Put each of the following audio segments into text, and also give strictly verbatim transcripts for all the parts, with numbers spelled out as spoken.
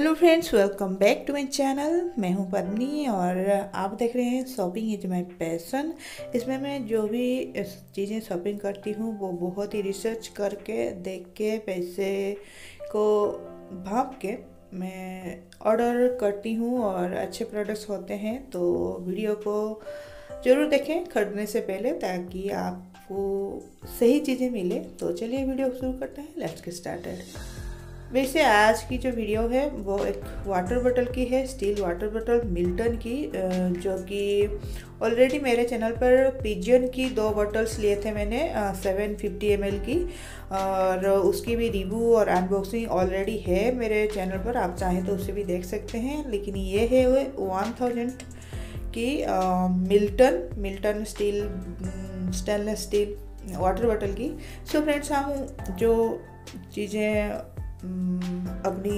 Hello friends, welcome back to my channel. मैं हूं पद्मनी और आप देख रहे हैं शॉपिंग इज माई पैशन। इसमें मैं जो भी चीज़ें शॉपिंग करती हूं वो बहुत ही रिसर्च करके देख के पैसे को भाप के मैं ऑर्डर करती हूं और अच्छे प्रोडक्ट्स होते हैं तो वीडियो को ज़रूर देखें खरीदने से पहले ताकि आपको सही चीज़ें मिले। तो चलिए वीडियो शुरू करते हैं। Let's get started. वैसे आज की जो वीडियो है वो एक वाटर बोतल की है, स्टील वाटर बोतल मिल्टन की, जो कि ऑलरेडी मेरे चैनल पर पिजियन की दो बोतल्स लिए थे मैंने सेवन फिफ्टी एम एल की, और उसकी भी रिव्यू और अनबॉक्सिंग ऑलरेडी है मेरे चैनल पर। आप चाहें तो उसे भी देख सकते हैं। लेकिन ये है वो वन थाउजेंड की Milton Milton steel stainless steel water बोतल की। सो फ्रेंड्स, हम जो चीज़ें अपनी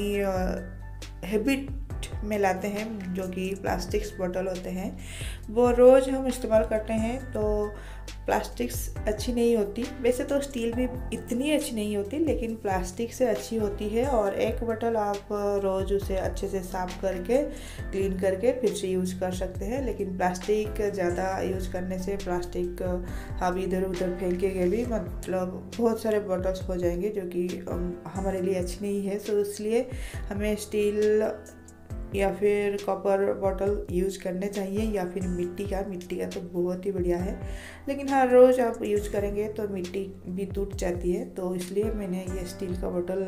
हैबिट में लाते हैं जो कि प्लास्टिक्स बोतल होते हैं वो रोज़ हम इस्तेमाल करते हैं, तो प्लास्टिक्स अच्छी नहीं होती। वैसे तो स्टील भी इतनी अच्छी नहीं होती लेकिन प्लास्टिक से अच्छी होती है। और एक बोतल आप रोज़ उसे अच्छे से साफ़ करके क्लीन करके फिर से यूज़ कर सकते हैं। लेकिन प्लास्टिक ज़्यादा यूज़ करने से प्लास्टिक हम इधर उधर फेंकेंगे भी, मतलब बहुत सारे बॉटल्स हो जाएंगे जो कि हमारे लिए अच्छी नहीं है। सो इसलिए हमें स्टील या फिर कॉपर बॉटल यूज़ करने चाहिए, या फिर मिट्टी का मिट्टी का तो बहुत ही बढ़िया है। लेकिन हर रोज़ आप यूज़ करेंगे तो मिट्टी भी टूट जाती है, तो इसलिए मैंने ये स्टील का बॉटल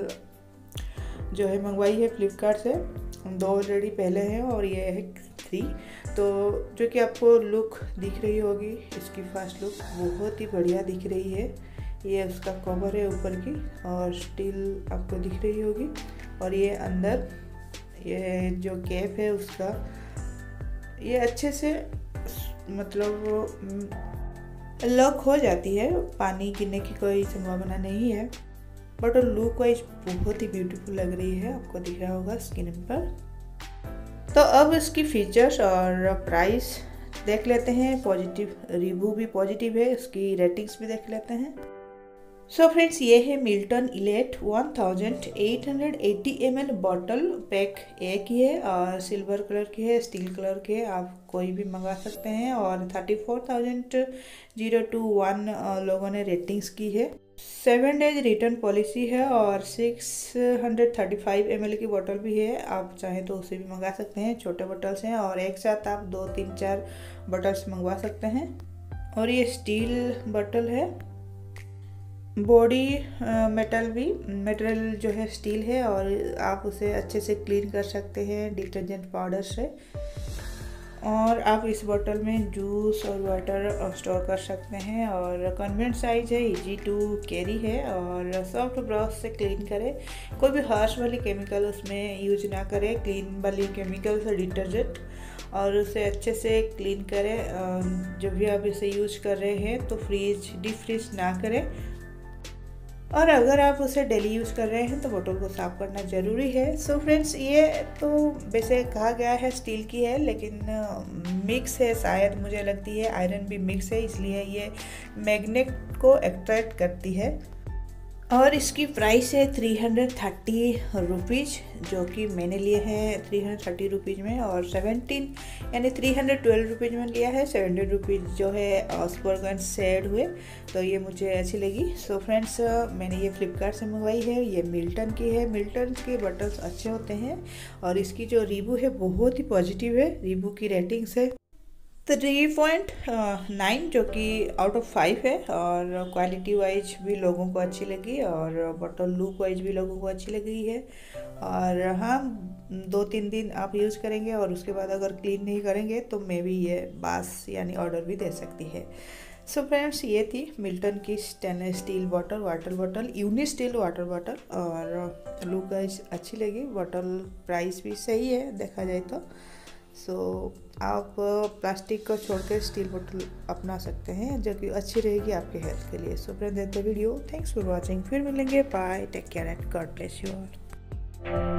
जो है मंगवाई है फ्लिपकार्ट से। दो ऑलरेडी पहले हैं और ये है थ्री, तो जो कि आपको लुक दिख रही होगी, इसकी फर्स्ट लुक बहुत ही बढ़िया दिख रही है। ये उसका कवर है ऊपर की और स्टील आपको दिख रही होगी, और ये अंदर ये जो कैप है उसका ये अच्छे से मतलब लॉक हो जाती है, पानी गिरने की कोई संभावना नहीं है। बट लुक वाइज बहुत ही ब्यूटीफुल लग रही है, आपको दिख रहा होगा स्क्रीन पर। तो अब इसकी फीचर्स और प्राइस देख लेते हैं। पॉजिटिव रिव्यू भी पॉजिटिव है, इसकी रेटिंग्स भी देख लेते हैं। सो so फ्रेंड्स, ये है Milton elite one thousand eight hundred eighty M L bottle. Pack एक ही है और सिल्वर कलर की है, स्टील कलर के आप कोई भी मंगा सकते हैं। और thirty four thousand zero two one लोगों ने रेटिंग्स की है। सेवन डेज रिटर्न पॉलिसी है और six hundred thirty five M L की बोतल भी है, आप चाहें तो उसे भी मंगा सकते हैं। छोटे बोटल्स हैं और एक साथ आप दो तीन चार बोटल्स मंगवा सकते हैं। और ये स्टील बोतल है, बॉडी मेटल भी मटेरियल जो है स्टील है, और आप उसे अच्छे से क्लीन कर सकते हैं डिटर्जेंट पाउडर से। और आप इस बोतल में जूस और वाटर स्टोर कर सकते हैं। और कन्वेंट साइज है, इजी टू कैरी है, और सॉफ्ट ब्रश से क्लीन करें। कोई भी हार्श वाली केमिकल उसमें यूज ना करें, क्लीन वाली केमिकल से डिटर्जेंट, और उसे अच्छे से क्लीन करें। जब भी आप इसे यूज कर रहे हैं तो फ्रीज डीप फ्रीज ना करें। और अगर आप उसे डेली यूज़ कर रहे हैं तो बोतल को साफ़ करना ज़रूरी है। सो फ्रेंड्स, ये तो वैसे कहा गया है स्टील की है लेकिन मिक्स है, शायद मुझे लगती है आयरन भी मिक्स है, इसलिए ये मैग्नेट को अट्रैक्ट करती है। और इसकी प्राइस है थ्री हंड्रेड थर्टी रुपीज़, जो कि मैंने लिए हैं थ्री हंड्रेड थर्टी रुपीज़ में। और सेवनटीन यानी थ्री हंड्रेड ट्वेल्व रुपीज़ में लिया है। सेवेंटी रुपीज़ जो है स्पोर्गन सेड हुए, तो ये मुझे अच्छी लगी। सो फ्रेंड्स, मैंने ये फ्लिपकार्ट से मंगवाई है। ये मिल्टन की है। मिल्टन के बॉटल्स अच्छे होते हैं और इसकी जो रिव्यू है बहुत ही पॉजिटिव है। रिव्यू की रेटिंग्स है थ्री पॉइंट नाइन, जो कि आउट ऑफ फाइव है। और क्वालिटी वाइज भी लोगों को अच्छी लगी और बॉटल लुक वाइज भी लोगों को अच्छी लगी है। और हाँ, दो तीन दिन आप यूज़ करेंगे और उसके बाद अगर क्लीन नहीं करेंगे तो मे बी ये बास यानी ऑर्डर भी दे सकती है। सो so फ्रेंड्स, ये थी मिल्टन की stainless steel bottle water bottle uni steel water bottle, और लुक वाइज अच्छी लगी। बॉटल प्राइस भी सही है देखा जाए तो। सो so, आप प्लास्टिक को छोड़कर स्टील बोतल अपना सकते हैं जो कि अच्छी रहेगी आपके हेल्थ के लिए। So friends, the video, thanks for watching. फिर मिलेंगे, bye, take care and God bless you all.